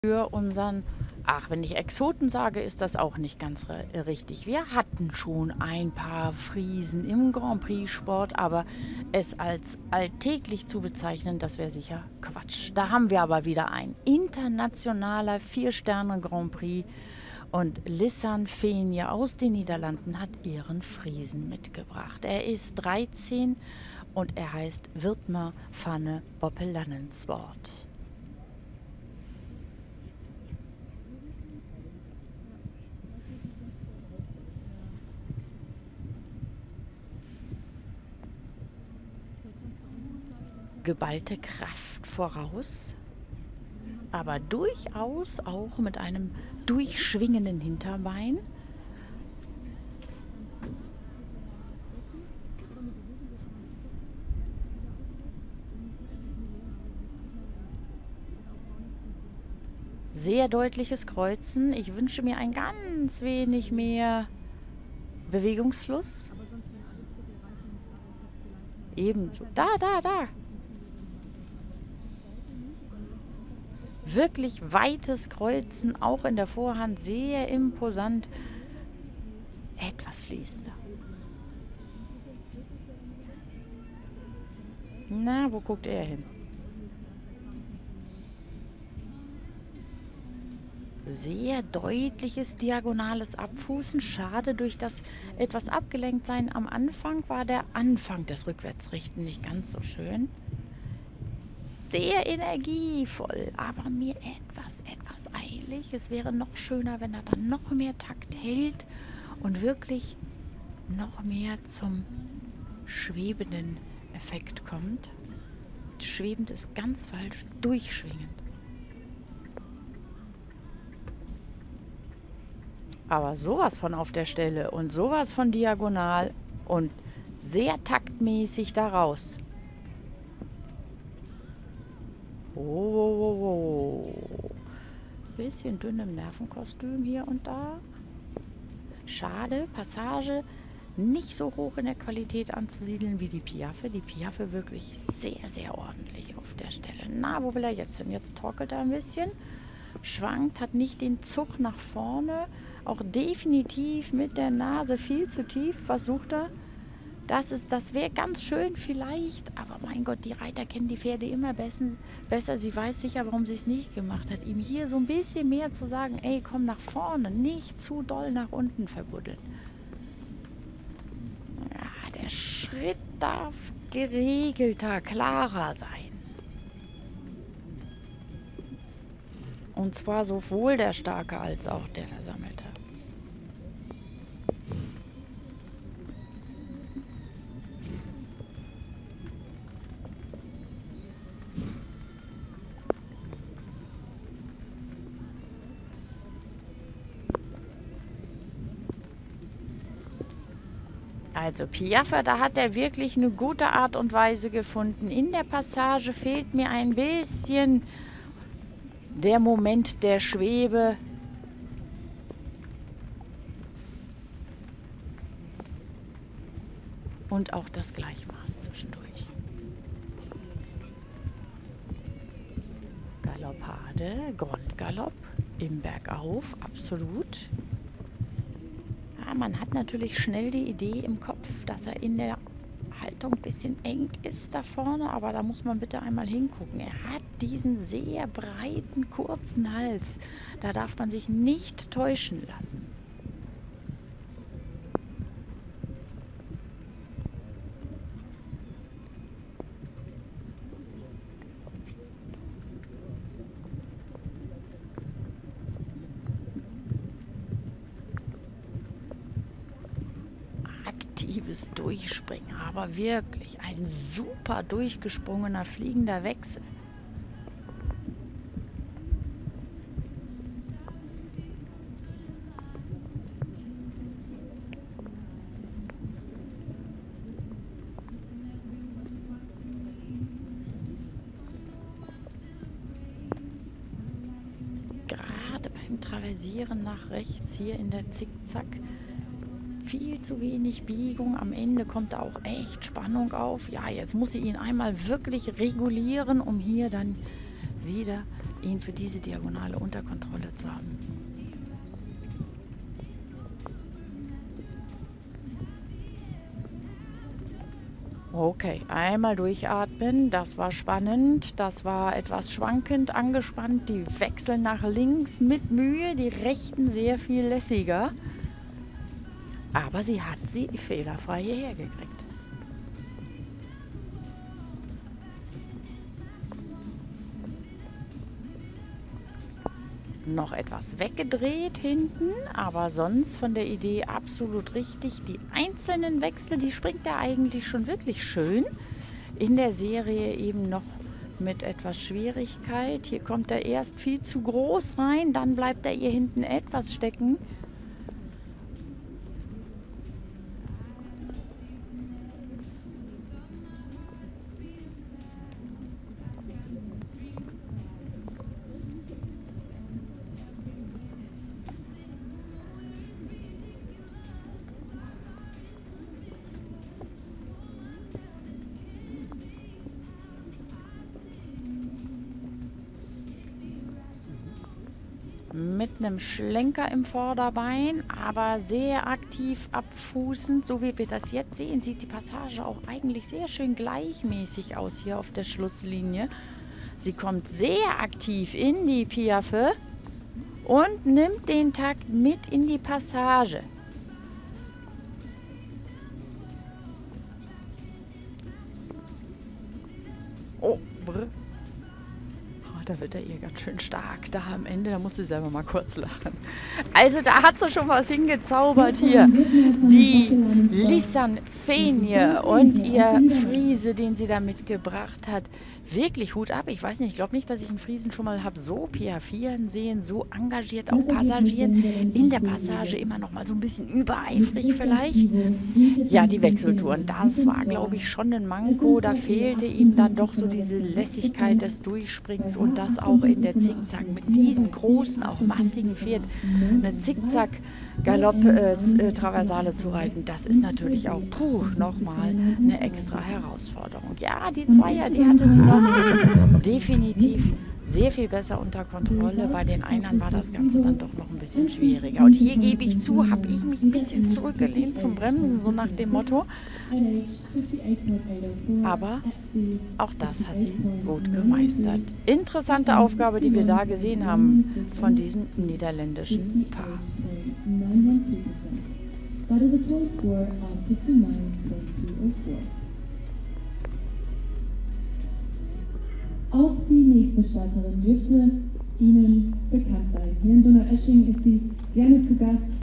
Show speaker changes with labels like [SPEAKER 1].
[SPEAKER 1] für unseren, ach, wenn ich Exoten sage, ist das auch nicht ganz richtig. Wir hatten schon ein paar Friesen im Grand Prix-Sport, aber es als alltäglich zu bezeichnen, das wäre sicher Quatsch. Da haben wir aber wieder ein internationaler 4-Sterne-Grand Prix und Lissan Fenje aus den Niederlanden hat ihren Friesen mitgebracht. Er ist 13 und er heißt Wirtmer Vanne Boppelannenswort. Geballte Kraft voraus, aber durchaus auch mit einem durchschwingenden Hinterbein. Sehr deutliches Kreuzen. Ich wünsche mir ein ganz wenig mehr Bewegungsfluss. Ebenso. Da. Wirklich weites Kreuzen, auch in der Vorhand sehr imposant. Etwas fließender. Na, wo guckt er hin? Sehr deutliches diagonales Abfußen. Schade, durch das etwas abgelenkt sein am Anfang war der Anfang des Rückwärtsrichten nicht ganz so schön. Sehr energievoll, aber mir etwas eilig. Es wäre noch schöner, wenn er dann noch mehr Takt hält und wirklich noch mehr zum schwebenden Effekt kommt. Schwebend ist ganz falsch, durchschwingend. Aber sowas von auf der Stelle und sowas von diagonal und sehr taktmäßig daraus. Oh. Bisschen dünn im Nervenkostüm hier und da. Schade, Passage nicht so hoch in der Qualität anzusiedeln wie die Piaffe. Die Piaffe wirklich sehr ordentlich auf der Stelle. Na, wo will er jetzt hin? Jetzt torkelt er ein bisschen. Schwankt, hat nicht den Zug nach vorne. Auch definitiv mit der Nase viel zu tief. Was sucht er? Das wäre ganz schön vielleicht, aber mein Gott, die Reiter kennen die Pferde immer besser. Sie weiß sicher, warum sie es nicht gemacht hat. Ihm hier so ein bisschen mehr zu sagen, ey, komm nach vorne, nicht zu doll nach unten verbuddeln. Ja, der Schritt darf geregelter, klarer sein. Und zwar sowohl der Starke als auch der Versammelte. Also Piaffe, da hat er wirklich eine gute Art und Weise gefunden. In der Passage fehlt mir ein bisschen der Moment der Schwebe. Und auch das Gleichmaß zwischendurch. Galoppade, Grundgalopp, im Bergauf, absolut. Ja, man hat natürlich schnell die Idee im Kopf, dass er in der Haltung ein bisschen eng ist da vorne, aber da muss man bitte einmal hingucken. Er hat diesen sehr breiten, kurzen Hals. Da darf man sich nicht täuschen lassen. Aktives Durchspringen, aber wirklich ein super durchgesprungener fliegender Wechsel. Gerade beim Traversieren nach rechts hier in der Zickzack viel zu wenig Biegung. Am Ende kommt da auch echt Spannung auf. Ja, jetzt muss sie ihn einmal wirklich regulieren, um hier dann wieder ihn für diese Diagonale unter Kontrolle zu haben. Okay, einmal durchatmen, das war spannend, das war etwas schwankend, angespannt, die wechseln nach links mit Mühe, die rechten sehr viel lässiger, aber sie hat sie fehlerfrei hierher gekriegt. Noch etwas weggedreht hinten, aber sonst von der Idee absolut richtig. Die einzelnen Wechsel, die springt er eigentlich schon wirklich schön. In der Serie eben noch mit etwas Schwierigkeit. Hier kommt er erst viel zu groß rein, dann bleibt er hier hinten etwas stecken. Mit einem Schlenker im Vorderbein, aber sehr aktiv abfußend. So wie wir das jetzt sehen, sieht die Passage auch eigentlich sehr schön gleichmäßig aus hier auf der Schlusslinie. Sie kommt sehr aktiv in die Piaffe und nimmt den Takt mit in die Passage. Oh, brr. Da wird er ihr ganz schön stark. Da am Ende, da muss sie selber mal kurz lachen. Also da hat sie schon was hingezaubert hier. Die Lisan Fenje und ihr Friese, den sie da mitgebracht hat. Wirklich Hut ab. Ich weiß nicht, ich glaube nicht, dass ich einen Friesen schon mal habe so piaffieren sehen, so engagiert auch passagieren. In der Passage immer noch mal so ein bisschen übereifrig vielleicht. Ja, die Wechseltouren, das war, glaube ich, schon ein Manko. Da fehlte ihnen dann doch so diese Lässigkeit des Durchspringens und das auch in der Zickzack. Mit diesem großen, auch massigen Pferd eine Zickzack-Galopp-Traversale zu reiten, das ist natürlich auch, nochmal eine extra Herausforderung. Ja, die Zweier, die hatte sie noch definitiv sehr viel besser unter Kontrolle. Bei den Einern war das Ganze dann doch noch ein bisschen schwieriger. Und hier gebe ich zu, habe ich mich ein bisschen zurückgelehnt zum Bremsen, so nach dem Motto. Aber auch das hat sie gut gemeistert. Interessante Aufgabe, die wir da gesehen haben von diesem niederländischen Paar.
[SPEAKER 2] Auch die nächste Starterin dürfte Ihnen bekannt sein. Hier in Donaueschingen ist sie gerne zu Gast.